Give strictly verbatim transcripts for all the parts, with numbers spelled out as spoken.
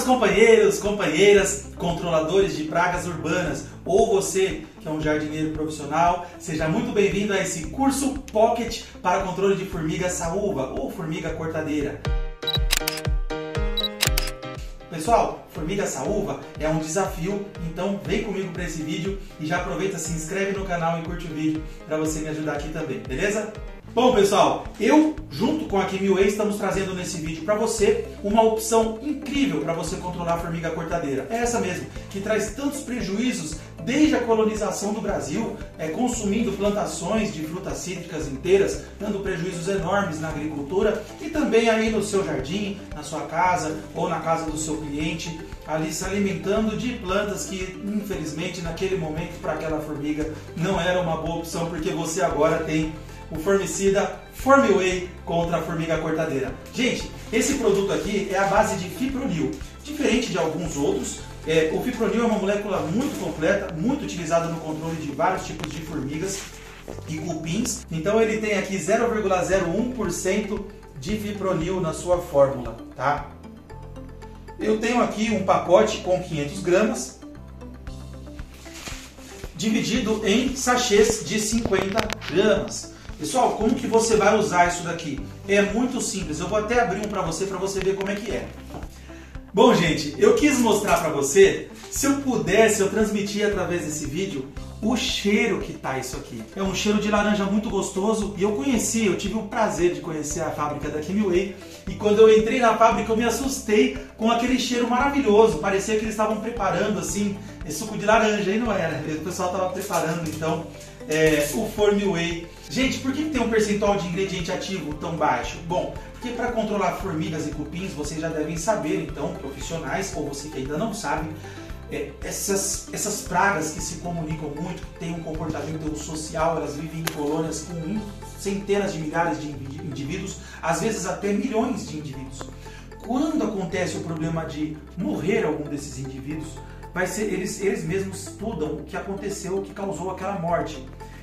companheiros, companheiras, controladores de pragas urbanas, ou você que é um jardineiro profissional, seja muito bem-vindo a esse curso Pocket para controle de formiga saúva ou formiga cortadeira. Pessoal, formiga saúva é um desafio, então vem comigo para esse vídeo e já aproveita, se inscreve no canal e curte o vídeo para você me ajudar aqui também, beleza? Bom pessoal, eu junto com a Chemiway estamos trazendo nesse vídeo para você uma opção incrível para você controlar a formiga cortadeira. É essa mesmo, que traz tantos prejuízos desde a colonização do Brasil, é, consumindo plantações de frutas cítricas inteiras, dando prejuízos enormes na agricultura e também aí no seu jardim, na sua casa ou na casa do seu cliente, ali se alimentando de plantas que infelizmente naquele momento para aquela formiga não era uma boa opção, porque você agora tem o formicida Formiway contra a formiga cortadeira. Gente, esse produto aqui é a base de fipronil. Diferente de alguns outros, é, o fipronil é uma molécula muito completa, muito utilizada no controle de vários tipos de formigas e cupins. Então ele tem aqui zero vírgula zero um por cento de fipronil na sua fórmula, tá? Eu tenho aqui um pacote com quinhentas gramas, dividido em sachês de cinquenta gramas. Pessoal, como que você vai usar isso daqui? É muito simples, eu vou até abrir um para você, para você ver como é que é. Bom gente, eu quis mostrar para você, se eu pudesse, eu transmitia através desse vídeo o cheiro que tá isso aqui. É um cheiro de laranja muito gostoso e eu conheci, eu tive o prazer de conhecer a fábrica da Chemiway e quando eu entrei na fábrica eu me assustei com aquele cheiro maravilhoso, parecia que eles estavam preparando assim, esse suco de laranja, e não era, o pessoal estava preparando então é, o Formiway. Gente, por que tem um percentual de ingrediente ativo tão baixo? Bom, porque para controlar formigas e cupins, vocês já devem saber, então, profissionais, ou você que ainda não sabe, é, essas, essas pragas que se comunicam muito, que têm um comportamento social, elas vivem em colônias com centenas de milhares de indivíduos, às vezes até milhões de indivíduos. Quando acontece o problema de morrer algum desses indivíduos, vai ser, eles, eles mesmos estudam o que aconteceu, o que causou aquela morte.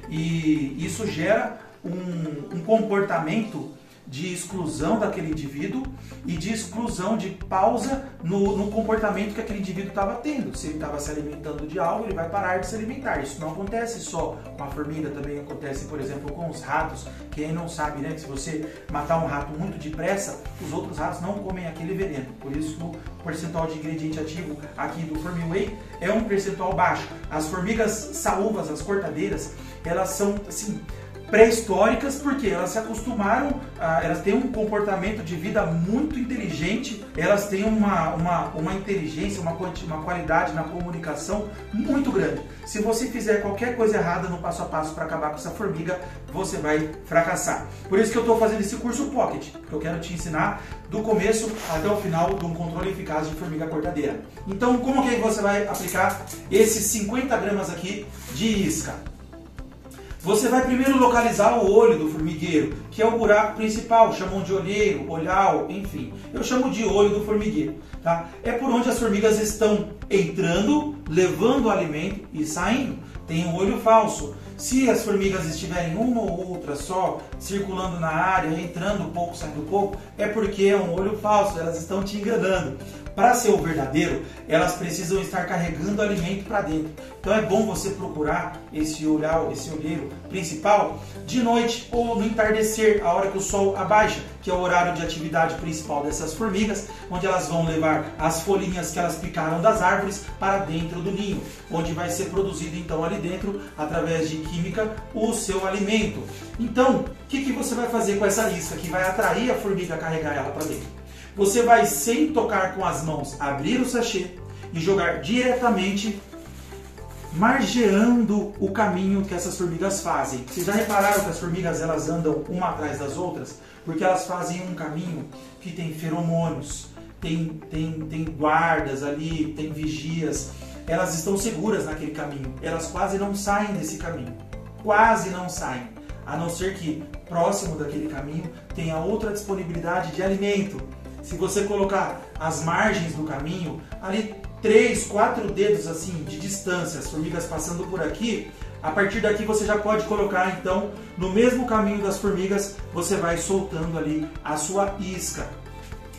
E isso gera um, um comportamento de exclusão daquele indivíduo e de exclusão de pausa no, no comportamento que aquele indivíduo estava tendo. Se ele estava se alimentando de algo, ele vai parar de se alimentar. Isso não acontece só com a formiga, também acontece, por exemplo, com os ratos. Quem não sabe, né, que se você matar um rato muito depressa, os outros ratos não comem aquele veneno. Por isso o percentual de ingrediente ativo aqui do Formiway é um percentual baixo. As formigas saúvas, as cortadeiras, elas são assim pré-históricas porque elas se acostumaram, a, elas têm um comportamento de vida muito inteligente, elas têm uma, uma, uma inteligência, uma, uma qualidade na comunicação muito grande. Se você fizer qualquer coisa errada no passo a passo para acabar com essa formiga, você vai fracassar. Por isso que eu estou fazendo esse curso Pocket, porque eu quero te ensinar do começo até o final de um controle eficaz de formiga cortadeira. Então, como que você vai aplicar esses cinquenta gramas aqui de isca? Você vai primeiro localizar o olho do formigueiro, que é o buraco principal, chamam de olheiro, olhal, enfim. Eu chamo de olho do formigueiro, tá? É por onde as formigas estão entrando, levando o alimento e saindo. Tem um olho falso. Se as formigas estiverem uma ou outra só, circulando na área, entrando um pouco, saindo um pouco, é porque é um olho falso, elas estão te enganando. Para ser o verdadeiro, elas precisam estar carregando alimento para dentro. Então é bom você procurar esse olhar, esse olheiro principal de noite ou no entardecer, a hora que o sol abaixa, que é o horário de atividade principal dessas formigas, onde elas vão levar as folhinhas que elas picaram das árvores para dentro do ninho, onde vai ser produzido então ali dentro, através de química, o seu alimento. Então, o que, que você vai fazer com essa isca que vai atrair a formiga a carregar ela para dentro? Você vai, sem tocar com as mãos, abrir o sachê e jogar diretamente, margeando o caminho que essas formigas fazem. Vocês já repararam que as formigas elas andam uma atrás das outras? Porque elas fazem um caminho que tem feromônios, tem, tem, tem guardas ali, tem vigias. Elas estão seguras naquele caminho, elas quase não saem desse caminho, quase não saem. A não ser que próximo daquele caminho tenha outra disponibilidade de alimento. Se você colocar as margens do caminho, ali três, quatro dedos assim de distância, as formigas passando por aqui, a partir daqui você já pode colocar então no mesmo caminho das formigas, você vai soltando ali a sua isca.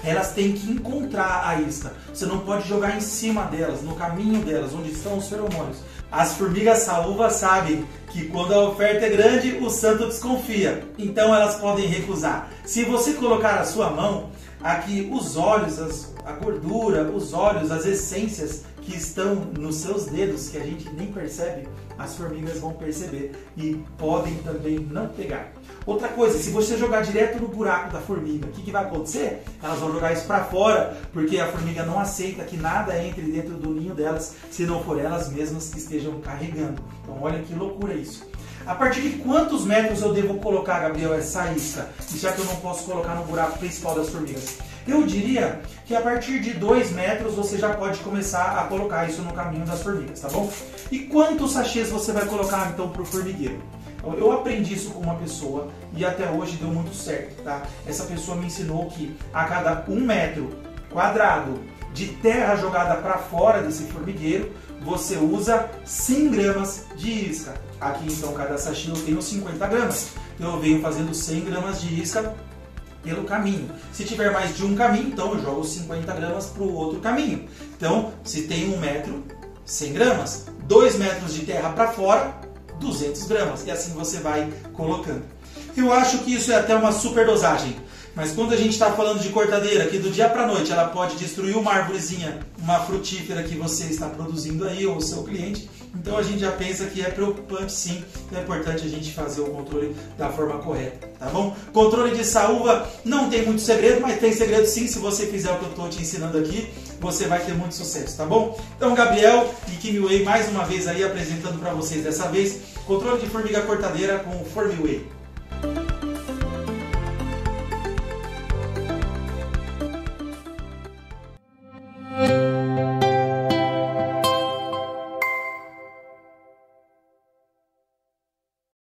elas têm que encontrar a isca. Você não pode jogar em cima delas, no caminho delas, onde estão os feromônios. As formigas saúva sabem que quando a oferta é grande, o santo desconfia. Então elas podem recusar. Se você colocar a sua mão, aqui os óleos, as, a gordura, os óleos, as essências que estão nos seus dedos, que a gente nem percebe, as formigas vão perceber e podem também não pegar. Outra coisa, se você jogar direto no buraco da formiga, o que, que vai acontecer? Elas vão jogar isso para fora, porque a formiga não aceita que nada entre dentro do ninho delas, se não for elas mesmas que estejam carregando. Então olha que loucura isso. A partir de quantos metros eu devo colocar, Gabriel, essa isca? Já que eu não posso colocar no buraco principal das formigas. Eu diria que a partir de dois metros você já pode começar a colocar isso no caminho das formigas, tá bom? E quantos sachês você vai colocar então para o formigueiro? Eu aprendi isso com uma pessoa e até hoje deu muito certo, tá? Essa pessoa me ensinou que a cada um metro quadrado de terra jogada para fora desse formigueiro, você usa cem gramas de isca. Aqui então cada sachê eu tenho cinquenta gramas. Então eu venho fazendo cem gramas de isca pelo caminho. Se tiver mais de um caminho, então eu jogo cinquenta gramas para o outro caminho. Então, se tem um metro, cem gramas. dois metros de terra para fora, duzentas gramas. E assim você vai colocando. Eu acho que isso é até uma super dosagem. Mas quando a gente está falando de cortadeira, que do dia para a noite ela pode destruir uma árvorezinha, uma frutífera que você está produzindo aí, ou o seu cliente, então a gente já pensa que é preocupante sim. Então é importante a gente fazer o controle da forma correta, tá bom? Controle de saúva não tem muito segredo, mas tem segredo sim. Se você fizer o que eu estou te ensinando aqui, você vai ter muito sucesso, tá bom? Então Gabriel e Kimiway mais uma vez aí apresentando para vocês, dessa vez, controle de formiga cortadeira com o Formiway.